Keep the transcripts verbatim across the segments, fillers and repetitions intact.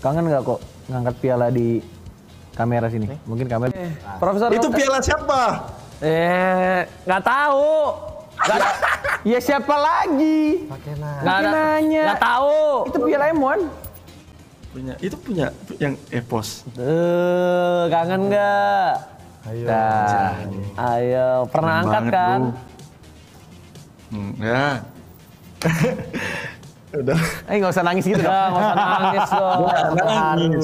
Kangen nggak kok ngangkat piala di kamera sini? Eh? Mungkin kamera. Eh, Profesor itu piala siapa? Eh, nggak tahu. Gak, ya siapa lagi? Pakai nanya. Nggak nanya. Nggak tahu. Itu piala M satu. Punya, itu punya yang Epos. Eh, kangen nggak? Ayo. Nah, ayo. Pernah Kangen angkat banget, kan? Hmm, ya. Udah. Eh nggak usah nangis gitu dong. Nggak usah nangis dong. Nangis.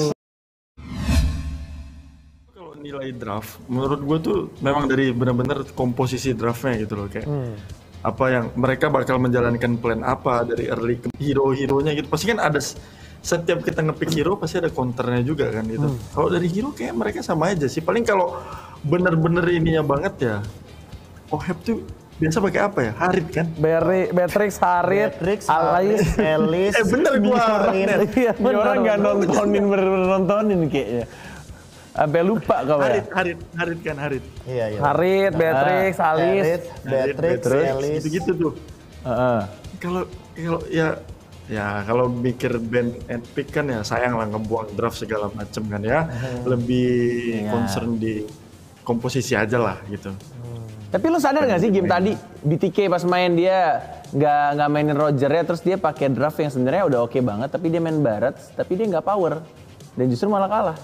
Kalau nilai draft, menurut gue tuh memang dari benar-benar komposisi draftnya gitu loh kayak. Hmm. Apa yang mereka bakal menjalankan plan apa dari early ke hero-heronya gitu. Pasti kan ada setiap kita ngepick hero pasti ada counternya juga kan gitu. Hmm. Kalau dari hero kayak mereka sama aja sih. Paling kalau bener-bener ininya banget ya. Oheb tuh biasa pakai apa ya? Harit kan? Berry, Beatrix, Harit, Beatrix, Alice, Alice. Eh bener gua. Iya, ini orang nggak nontonin bener-bener nontonin kayaknya. Sampai lupa kau ya. Harit, Harit, Harit kan Harit. Iya, iya. Harit, Beatrix, Ah, Alice, Harit, Beatrix, Alice. Gitu-gitu tuh. Uh-uh. Kalau kalau ya ya kalau mikir band and pick kan ya sayang lah ngebuang draft segala macem kan ya. Lebih Iya. concern di komposisi aja lah gitu. Tapi lu sadar nggak sih game tadi B T K pas main dia nggak nggak mainin Roger ya, terus dia pakai draft yang sebenarnya udah oke banget, tapi dia main barat, tapi dia nggak power dan justru malah kalah.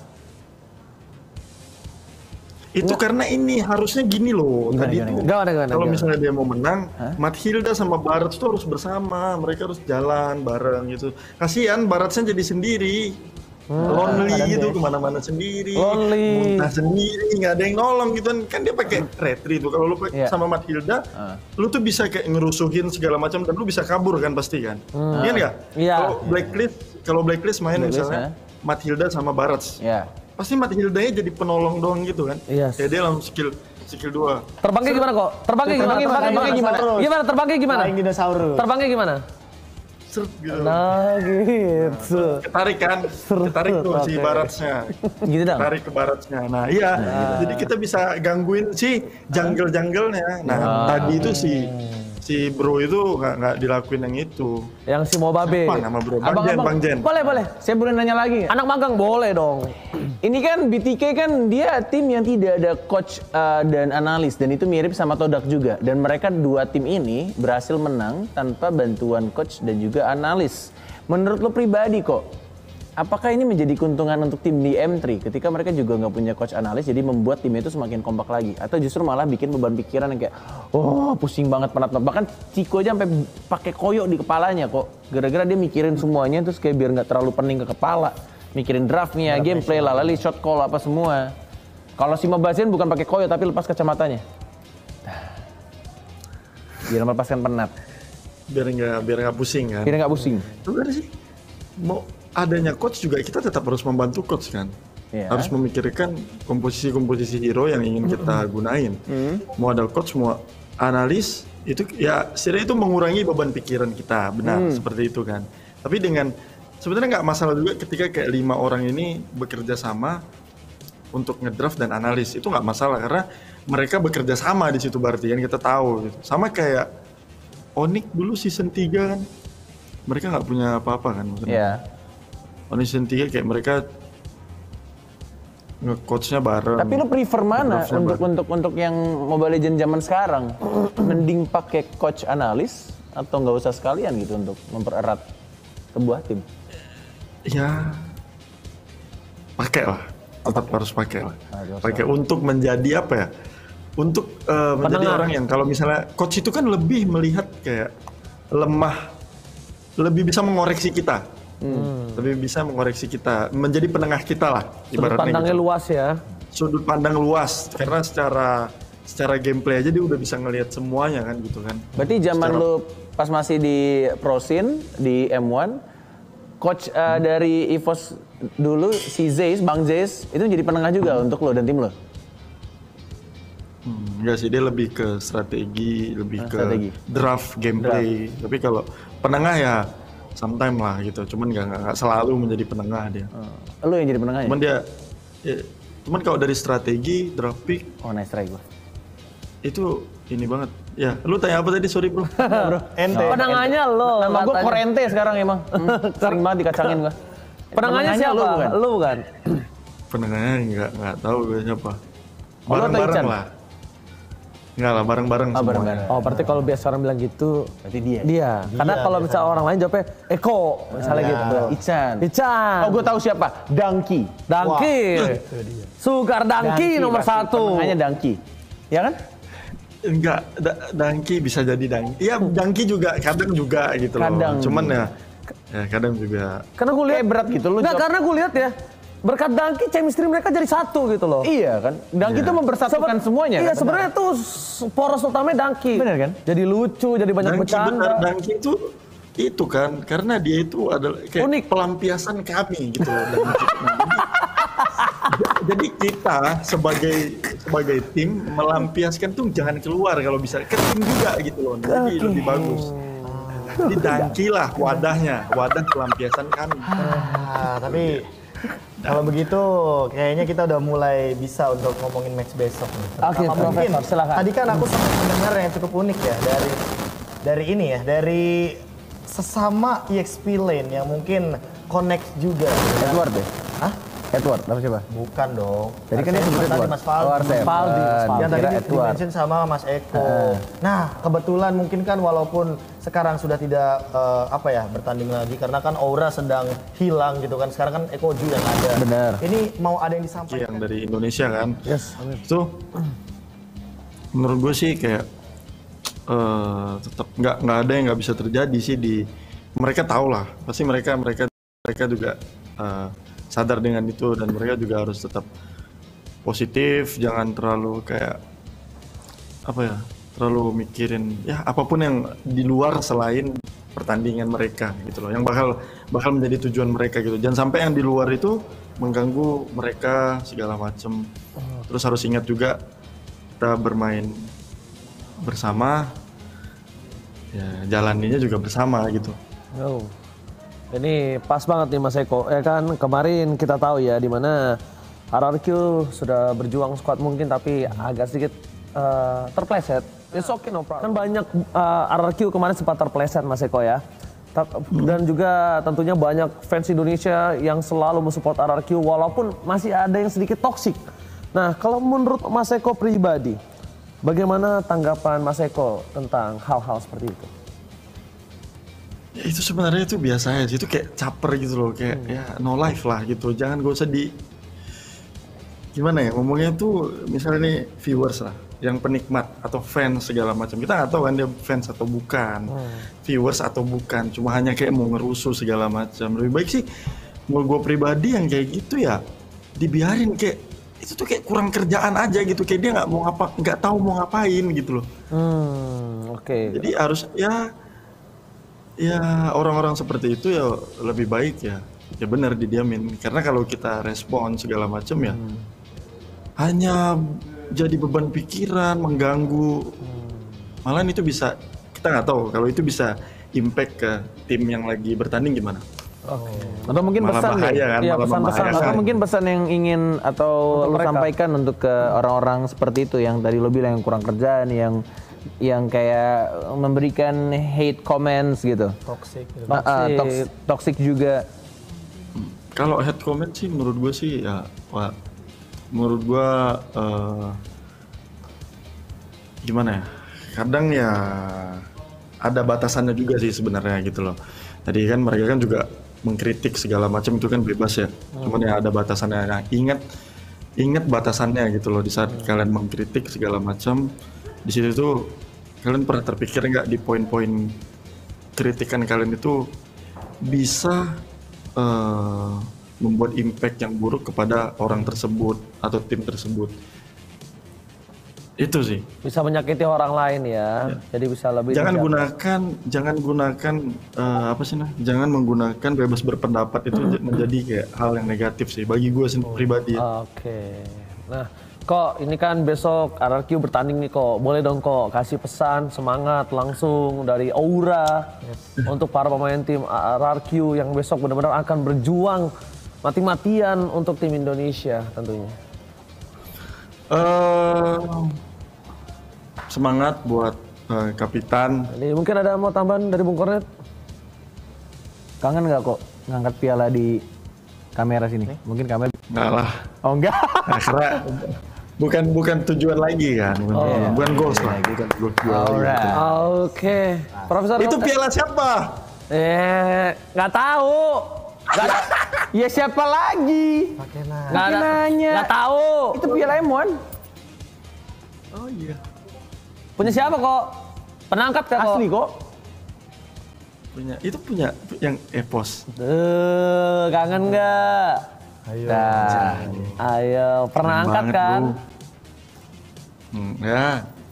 Itu Nggak. karena ini harusnya gini loh. Gimana, Tadi gimana, tuh gimana? Gimana, gimana, kalau gimana? misalnya dia mau menang, Hah? Mathilda sama Barat tuh harus bersama. Mereka harus jalan bareng gitu. Kasihan Baratnya jadi sendiri. Hmm, lonely gitu, kemana-mana sendiri, Lonely. muntah sendiri, nggak ada yang nolong gitu kan. Kan dia pakai retri tuh. Kalau lu pakai Iya. sama Mathilda, Ah. lu tuh bisa kayak ngerusuhin segala macam dan lu bisa kabur kan pasti kan. Iya nggak? Iya. Kalau Blacklist, kalau Blacklist main Blacklist, misalnya Mathilda sama Barat, Ya. pasti Mathildanya jadi penolong doang gitu kan. Iya. Ya dia langsung skill skill dua. Terbangnya gimana kok? Terbangnya gimana? Terbangnya Terbangnya gimana? gimana? Dinosaurus. Gimana terbangnya gimana? Flying dinosaurus. Terbangnya gimana? Seret gitu. Nah gitu. Ketarik kan, ketarik tuh si Oke. baratnya, Gitu dong. tarik ke baratnya. Nah iya, jadi kita bisa gangguin si jungle-jungle-nya. Nah tadi itu si si bro itu nggak nggak dilakuin yang itu. Yang si Mobabe. Siapa nama bro? Bang Jen, Bang Jen. Boleh, boleh. Saya boleh nanya lagi. Anak magang boleh dong. Ini kan B T K kan dia tim yang tidak ada coach uh, dan analis dan itu mirip sama Todak juga. Dan mereka dua tim ini berhasil menang tanpa bantuan coach dan juga analis. Menurut lo pribadi kok, apakah ini menjadi keuntungan untuk tim di M tiga ketika mereka juga nggak punya coach analis jadi membuat timnya itu semakin kompak lagi? Atau justru malah bikin beban pikiran yang kayak, oh pusing banget penat. Bahkan Ciko aja sampai pakai koyok di kepalanya kok. Gara-gara dia mikirin semuanya terus kayak biar nggak terlalu pening ke kepala. Mikirin draftnya, gameplay, lalali, shot call apa semua. Kalau si Mabazian bukan pakai koyok tapi lepas kacamatanya. Biar melepaskan penat. Biar nggak biar nggak pusing kan. Biar nggak pusing. Sebenarnya sih mau adanya coach juga kita tetap harus membantu coach kan. Iya. Harus memikirkan komposisi-komposisi hero yang ingin kita gunain. Mau ada coach, mau analis, itu ya setidaknya itu mengurangi beban pikiran kita, benar seperti itu kan. Tapi dengan sebenarnya nggak masalah juga ketika kayak lima orang ini bekerja sama untuk ngedraft dan analis, itu nggak masalah karena mereka bekerja sama di situ berarti kan kita tahu gitu. Sama kayak Onyx dulu season tiga kan, mereka nggak punya apa-apa kan maksudnya. Iya. Onyx season tiga kayak mereka nge-coachnya bareng. Tapi lu prefer mana Draftnya untuk bareng. untuk untuk yang Mobile Legends zaman sekarang? Mending pakai coach analis atau nggak usah sekalian gitu untuk mempererat sebuah tim? Ya pakai lah, tetap harus pakai lah. Harus. Pakai untuk menjadi apa ya? Untuk uh, menjadi Penengah. orang yang kalau misalnya coach itu kan lebih melihat kayak lemah, lebih bisa mengoreksi kita, hmm. lebih bisa mengoreksi kita, menjadi penengah kita lah. Sudut ibaratnya pandangnya gitu. luas ya. Sudut pandang luas karena secara secara gameplay aja dia udah bisa ngelihat semuanya kan gitu kan. Berarti zaman Secara- lu pas masih di Prosin di M satu, coach uh, dari EVOS dulu si Zeus, Bang Zeus itu jadi penengah juga untuk lo dan tim lo. Hmm, enggak sih, dia lebih ke strategi, lebih Ah, ke strategi. draft gameplay. Tapi kalau penengah ya sometime lah gitu. Cuman nggak nggak nggak selalu menjadi penengah dia. Lo yang jadi penengahnya? Cuman dia, ya, cuman kalau dari strategi draft pick Oh nice try gue. itu ini banget. Ya, lu tanya apa tadi? Sorry bro. Ente. Penengahnya lo. Nama gue Katanya. Korente sekarang emang. Sering banget dikacangin gue. Penengahnya siapa? Lu bukan? Lu bukan? Penengahnya nggak nggak tahu gue siapa. Oh, lu atau Bareng-bareng Ican? lah. Enggak lah, bareng-bareng Oh, semuanya. bareng-bareng. Oh, berarti kalau biasa orang bilang gitu, Berarti dia. dia. Karena kalau misalnya orang lain jawabnya Eko, misalnya Iya. gitu. Ican. Ican. Oh, gue tahu siapa. Dangki. Dangki. Sugar Dangki nomor pasti. satu. Penengahnya Dangki. Ya kan? Enggak, da- Dangki bisa jadi Dangki. Iya, Dangki juga kadang juga gitu loh. Kadang Cuman juga. ya, ya kadang juga. Karena gue lihat Kayak berat gitu, lu Nggak, jawab- karena gue lihat ya. Berkat Dangki, chemistry mereka jadi satu gitu loh. Iya kan? Dangki itu mempersatukan Seben- semuanya. Iya, kan? sebenarnya tuh s- poros utamanya Dangki. Bener kan? Jadi lucu, jadi banyak Dangki bercanda. benar, Dangki itu itu kan karena dia itu adalah kayak Unik. pelampiasan kami gitu loh. Dangki. Nah, jadi, jadi kita sebagai sebagai tim melampiaskan tuh jangan keluar kalau bisa ke tim juga gitu loh. Jadi lebih bagus. Jadi Dangki lah wadahnya, wadah pelampiasan kami. Ah, tapi kalau begitu kayaknya kita udah mulai bisa untuk ngomongin match besok nih. Oke, Terutama mungkin Profesor, silakan. tadi kan aku sempat mendengar yang cukup unik ya dari dari ini ya, dari sesama E X P lane yang mungkin connect juga. Edward deh. Hah? Edward, apa siapa? Bukan dong. Tadi kan dia Arsene sebut tadi Edward. Mas Faldi. Oh, Arsene. Faldi, Mas Faldi. Yang tadi Kira di Edward. mention sama Mas Eko. Nah, kebetulan mungkin kan walaupun sekarang sudah tidak eh, apa ya bertanding lagi karena kan Aura sedang hilang gitu kan. Sekarang kan Eko Ju yang ada. Benar. Ini mau ada yang disampaikan. Yang dari Indonesia kan. Yes. Itu menurut gue sih kayak eh tetap nggak nggak ada yang nggak bisa terjadi sih di mereka tahu lah pasti mereka mereka mereka juga eh, sadar dengan itu dan mereka juga harus tetap positif, jangan terlalu kayak apa ya terlalu mikirin ya apapun yang di luar selain pertandingan mereka gitu loh yang bakal bakal menjadi tujuan mereka gitu, jangan sampai yang di luar itu mengganggu mereka segala macem. Terus harus ingat juga kita bermain bersama ya jalaninya juga bersama gitu. Oh. Ini pas banget nih Mas Eko. Ya kan kemarin kita tahu ya di mana R R Q sudah berjuang sekuat mungkin tapi agak sedikit eh, terpleset. It's okay no problem. Kan banyak eh, R R Q kemarin sempat terpleset Mas Eko ya. Ta- Dan juga tentunya banyak fans Indonesia yang selalu mensupport R R Q walaupun masih ada yang sedikit toksik. Nah, kalau menurut Mas Eko pribadi, bagaimana tanggapan Mas Eko tentang hal-hal seperti itu? Ya itu sebenarnya itu biasa aja, itu kayak caper gitu loh, kayak ya no life lah gitu. Jangan gak usah di gimana ya ngomongnya tuh misalnya nih viewers lah, yang penikmat atau fans segala macam. Kita nggak tahu kan dia fans atau bukan, viewers atau bukan, cuma hanya kayak mau ngerusuh segala macam. Lebih baik sih menurut gue pribadi yang kayak gitu ya dibiarin, kayak itu tuh kayak kurang kerjaan aja gitu, kayak dia nggak mau ngapa nggak tahu mau ngapain gitu loh. Hmm, oke. Jadi harus ya ya orang-orang seperti itu ya lebih baik ya ya benar didiamin, karena kalau kita respon segala macam ya Hmm. hanya jadi beban pikiran, mengganggu. Malahan itu bisa kita nggak tahu kalau itu bisa impact ke tim yang lagi bertanding gimana. Atau mungkin Malah pesan bahaya deh. kan, Iya, malah pesan-pesan. membahayakan. Atau mungkin pesan yang ingin atau Untuk lu mereka. sampaikan untuk ke orang-orang seperti itu yang tadi lu bilang yang kurang kerjaan, yang yang kayak memberikan hate comments gitu. Toxic gitu. Ah, ah, Toxic. toks- toxic juga. Kalau head comment sih menurut gue sih ya wah, menurut gue eh, gimana ya, kadang ya ada batasannya juga sih sebenarnya gitu loh. Tadi kan mereka kan juga mengkritik segala macam, itu kan bebas ya, cuman ya ada batasannya. Nah, ingat ingat batasannya gitu loh di saat kalian mengkritik segala macam. Di situ tuh kalian pernah terpikir nggak di poin-poin kritikan kalian itu bisa eh, membuat impact yang buruk kepada orang tersebut atau tim tersebut. Itu sih. Bisa menyakiti orang lain ya. Jadi bisa lebih Jangan dijaga. gunakan jangan gunakan eh, apa sih nah? Jangan menggunakan bebas berpendapat itu menjadi kayak hal yang negatif sih bagi gue sendiri pribadi. Ya. Oke. Nah, kok ini kan besok R R Q bertanding nih kok. Boleh dong kok kasih pesan semangat langsung dari Aura untuk para pemain tim R R Q yang besok benar-benar akan berjuang mati-matian untuk tim Indonesia tentunya. Eh, semangat buat eh, kapitan. Jadi mungkin ada mau tambahan dari Bung Kornet? Kangen nggak kok ngangkat piala di Kamera sini. Mungkin kamera. Enggak lah. Oh enggak. Nah, karena bukan bukan tujuan lagi kan, bukan, Oh, iya. bukan goals lah, bukan goals jual lagi. Alright. Oke, Profesor. Itu Rote- piala siapa? Eh, nggak tahu. Nggak Ya siapa lagi? Pakai nah. nggak ada- nanya. nggak tahu. Itu piala M satu. Oh iya. Punya siapa kok? Penangkap ya kok? Asli kok. Punya itu punya yang Epos. Eh, kangen nggak? Ayo. Nah, Ayo, pernah Keren angkat banget, kan? Bro. Hmm, ya.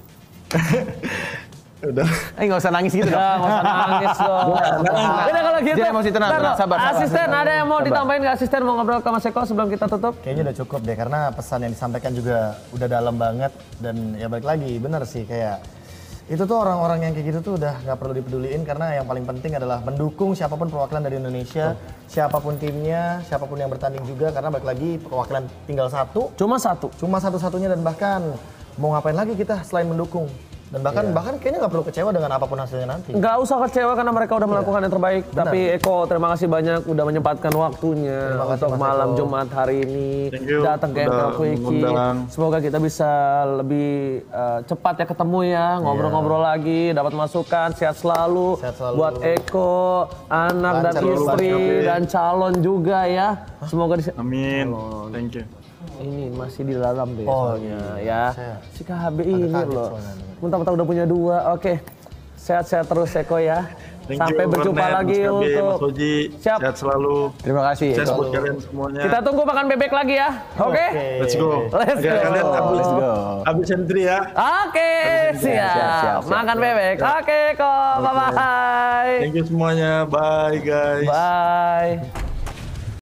Udah. eh nggak usah nangis gitu dong. Ya, nggak usah nangis dong. Udah kalau gitu. Jangan emosi, tenang, Ntar, tenang, sabar, sabar, Asisten, sabar. ada yang mau Sabar. ditambahin nggak asisten? Mau ngobrol ke Mas Eko sebelum kita tutup? Kayaknya udah cukup deh karena pesan yang disampaikan juga udah dalam banget dan ya balik lagi bener sih kayak itu tuh orang-orang yang kayak gitu tuh udah nggak perlu dipeduliin karena yang paling penting adalah mendukung siapapun perwakilan dari Indonesia, siapapun timnya, siapapun yang bertanding juga karena balik lagi perwakilan tinggal satu, Cuma satu. cuma satu-satunya dan bahkan mau ngapain lagi kita selain mendukung dan bahkan bahkan kayaknya nggak perlu kecewa dengan apapun hasilnya nanti. Nggak usah kecewa karena mereka udah melakukan yang terbaik. Tapi Eko, terima kasih banyak udah menyempatkan waktunya Terima kasih, untuk Mas malam Eko. Jumat hari ini Thank you, datang ke udah M K Quickie. mengundang. Semoga kita bisa lebih eh, cepat ya ketemu ya, ngobrol-ngobrol lagi, dapat masukan, sehat selalu, Sehat selalu. buat Eko, anak dan Lancar, istri lancar. dan calon juga ya. Semoga di Amin. Thank you. ini masih di dalam deh Oh, soalnya ya. Saya Si K H B ini kaget loh. soalnya. Mentang-mentang udah punya dua. Oke. Sehat-sehat terus Eko ya. Thank Sampai you, berjumpa Warnet, lagi Mas Gabe, Mas untuk Oji. Siap. Sehat selalu. Terima kasih. Saya Eko. sebut kalian semuanya. kita tunggu makan bebek lagi ya. Oke. Let's go. Let's Oke, go. kalian habis, Let's go. habis entry ya. Oke, siap. siap, siap, siap. Makan bebek. Oke, kok. Bye bye. Thank you semuanya. Bye guys. Bye.